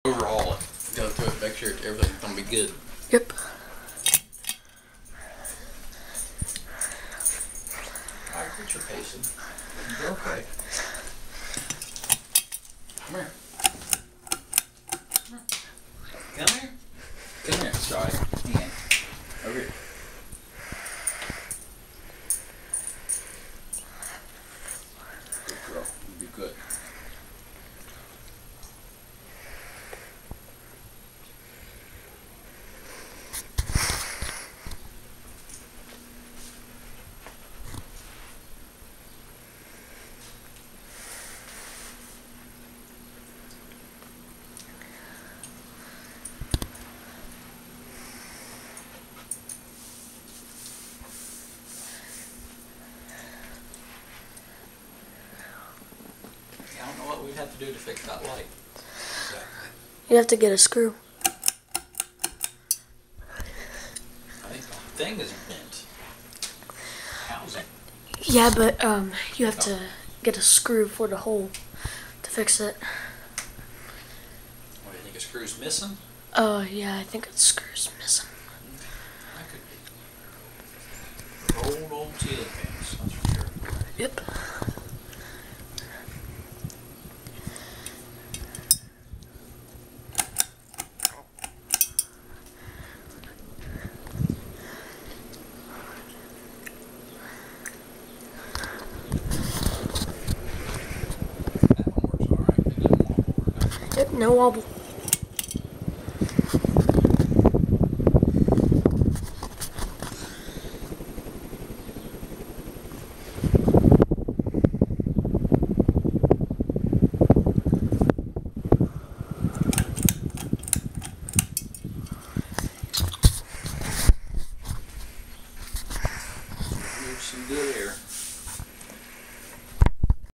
Overhaul it. Go through it, make sure everything's gonna be good. Yep. Alright, quit your pacing. You're okay. Come here. Come here. Come here, sorry. Hand. Over here. Good girl. You'll be good. I don't know what we'd have to do to fix that light. Exactly. You have to get a screw. I think the thing is bent. Housing. Yeah, but you have to get a screw for the hole to fix it. What do you think? A screw's missing? Yeah, I think a screw's missing. That could be. Old ceiling fans, that's for sure. Yep. That one works alright. It doesn't wobble or nothing. Yep, no wobble. Here's some good air.